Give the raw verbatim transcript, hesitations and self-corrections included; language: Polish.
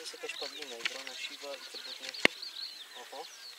jest jakaś padlina i brona siwa i te błotniki. Oho.